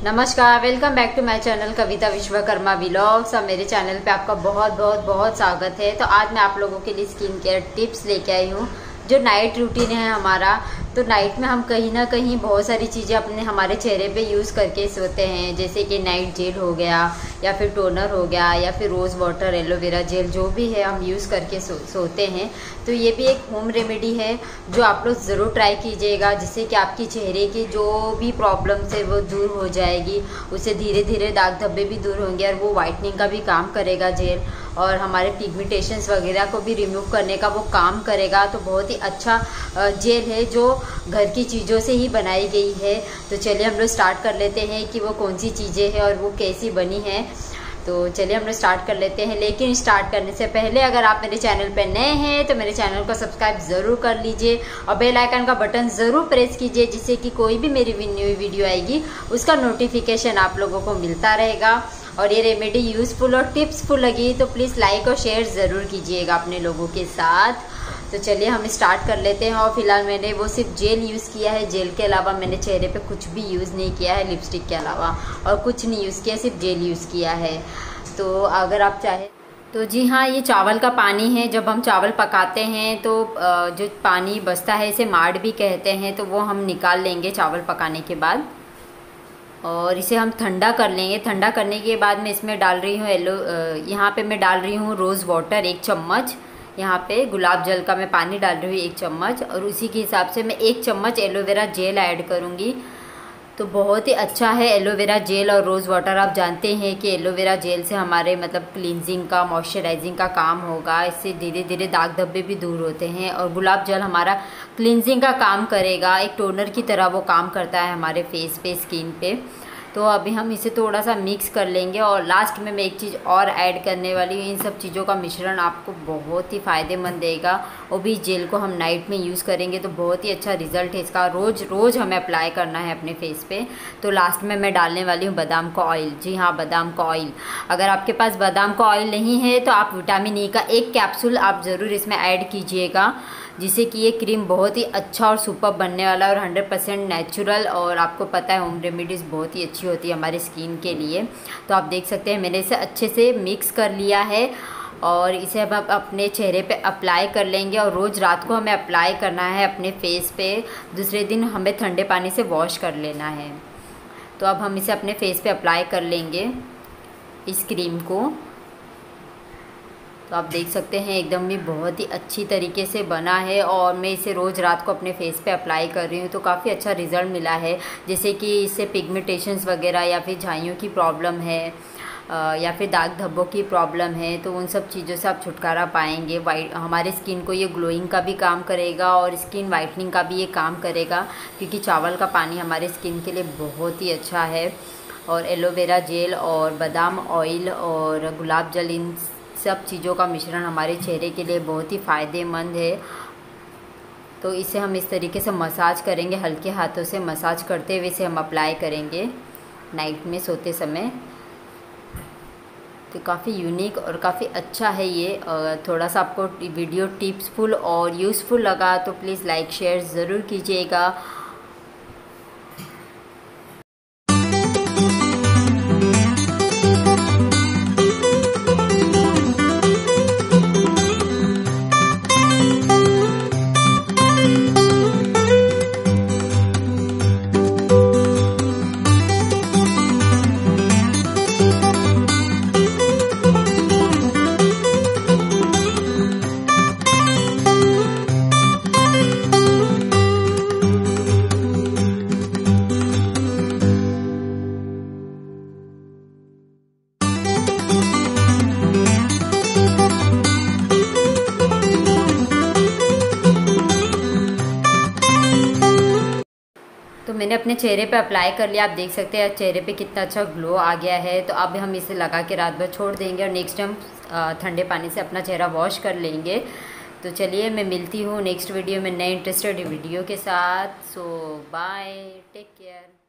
नमस्कार, welcome back to my channel Kavita Vishwakarma vlogs. अब मेरे चैनल पे आपका बहुत बहुत बहुत स्वागत है। तो आज मैं आप लोगों के लिए स्किन केयर टिप्स लेके आई हूँ। जो नाइट रूटीन है हमारा, तो नाइट में हम कहीं ना कहीं बहुत सारी चीज़ें अपने हमारे चेहरे पे यूज़ करके सोते हैं, जैसे कि नाइट जेल हो गया या फिर टोनर हो गया या फिर रोज़ वाटर, एलोवेरा जेल, जो भी है हम यूज़ करके सोते हैं। तो ये भी एक होम रेमेडी है जो आप लोग ज़रूर ट्राई कीजिएगा, जिससे कि आपकी चेहरे की जो भी प्रॉब्लम्स है वो दूर हो जाएगी। उससे धीरे धीरे दाग धब्बे भी दूर होंगे और वो वाइटनिंग का भी काम करेगा जेल, और हमारे पिगमेंटेशंस वगैरह को भी रिमूव करने का वो काम करेगा। तो बहुत ही अच्छा जेल है जो घर की चीज़ों से ही बनाई गई है। तो चलिए हम लोग स्टार्ट कर लेते हैं कि वो कौन सी चीज़ें हैं और वो कैसी बनी है। तो चलिए हम लोग स्टार्ट कर लेते हैं। लेकिन स्टार्ट करने से पहले अगर आप मेरे चैनल पर नए हैं तो मेरे चैनल को सब्सक्राइब ज़रूर कर लीजिए और बेल आइकन का बटन ज़रूर प्रेस कीजिए, जिससे कि कोई भी मेरी न्यू वीडियो आएगी उसका नोटिफिकेशन आप लोगों को मिलता रहेगा। और ये रेमेडी यूज़फुल और टिप्सफुल लगी तो प्लीज़ लाइक और शेयर ज़रूर कीजिएगा अपने लोगों के साथ। तो चलिए हम स्टार्ट कर लेते हैं। और फिलहाल मैंने वो सिर्फ जेल यूज़ किया है, जेल के अलावा मैंने चेहरे पे कुछ भी यूज़ नहीं किया है, लिपस्टिक के अलावा और कुछ नहीं यूज़ किया, सिर्फ जेल यूज़ किया है। तो अगर आप चाहें तो जी हाँ, ये चावल का पानी है। जब हम चावल पकाते हैं तो जो पानी बचता है इसे माड़ भी कहते हैं, तो वो हम निकाल लेंगे चावल पकाने के बाद और इसे हम ठंडा कर लेंगे। ठंडा करने के बाद मैं इसमें डाल रही हूँ यहाँ पे मैं डाल रही हूँ रोज़ वाटर 1 चम्मच। यहाँ पे गुलाब जल का मैं पानी डाल रही हूँ 1 चम्मच, और उसी के हिसाब से मैं 1 चम्मच एलोवेरा जेल ऐड करूँगी। तो बहुत ही अच्छा है एलोवेरा जेल और रोज़ वाटर। आप जानते हैं कि एलोवेरा जेल से हमारे मतलब क्लींजिंग का, मॉइस्चराइजिंग का काम होगा। इससे धीरे धीरे दाग धब्बे भी दूर होते हैं, और गुलाब जल हमारा क्लींजिंग का काम करेगा, एक टोनर की तरह वो काम करता है हमारे फेस पे, स्किन पे। तो अभी हम इसे थोड़ा सा मिक्स कर लेंगे। और लास्ट में मैं एक चीज़ और ऐड करने वाली हूँ। इन सब चीज़ों का मिश्रण आपको बहुत ही फ़ायदेमंद देगा। और भी जेल को हम नाइट में यूज़ करेंगे तो बहुत ही अच्छा रिजल्ट है इसका। रोज़ हमें अप्लाई करना है अपने फेस पे। तो लास्ट में मैं डालने वाली हूँ बादाम का ऑयल। जी हाँ, बादाम का ऑयल। अगर आपके पास बादाम का ऑयल नहीं है तो आप विटामिन ई का 1 कैप्सूल आप ज़रूर इसमें ऐड कीजिएगा, जिससे कि ये क्रीम बहुत ही अच्छा और सुपर बनने वाला है और 100% नेचुरल। और आपको पता है होम रेमेडीज़ बहुत ही अच्छी होती है हमारी स्किन के लिए। तो आप देख सकते हैं मैंने इसे अच्छे से मिक्स कर लिया है, और इसे अब आप अपने चेहरे पे अप्लाई कर लेंगे। और रोज़ रात को हमें अप्लाई करना है अपने फेस पे, दूसरे दिन हमें ठंडे पानी से वॉश कर लेना है। तो अब हम इसे अपने फेस पे अप्लाई कर लेंगे इस क्रीम को। तो आप देख सकते हैं एकदम भी बहुत ही अच्छी तरीके से बना है, और मैं इसे रोज़ रात को अपने फेस पे अप्लाई कर रही हूँ तो काफ़ी अच्छा रिज़ल्ट मिला है। जैसे कि इससे पिगमेंटेशंस वगैरह या फिर झाइयों की प्रॉब्लम है या फिर दाग धब्बों की प्रॉब्लम है, तो उन सब चीज़ों से आप छुटकारा पाएंगे। हमारे स्किन को ये ग्लोइंग का भी काम करेगा और स्किन वाइटनिंग का भी ये काम करेगा, क्योंकि चावल का पानी हमारे स्किन के लिए बहुत ही अच्छा है। और एलोवेरा जेल और बादाम ऑयल और गुलाब जल, इन सब चीज़ों का मिश्रण हमारे चेहरे के लिए बहुत ही फ़ायदेमंद है। तो इसे हम इस तरीके से मसाज करेंगे, हल्के हाथों से मसाज करते हुए इसे हम अप्लाई करेंगे नाइट में सोते समय। तो काफ़ी यूनिक और काफ़ी अच्छा है ये। थोड़ा सा आपको वीडियो टिप्सफुल और यूज़फुल लगा तो प्लीज़ लाइक शेयर ज़रूर कीजिएगा। तो मैंने अपने चेहरे पे अप्लाई कर लिया। आप देख सकते हैं चेहरे पे कितना अच्छा ग्लो आ गया है। तो अब हम इसे लगा के रात भर छोड़ देंगे और नेक्स्ट टाइम ठंडे पानी से अपना चेहरा वॉश कर लेंगे। तो चलिए मैं मिलती हूँ नेक्स्ट वीडियो में नए इंटरेस्टेड वीडियो के साथ। So bye, take care.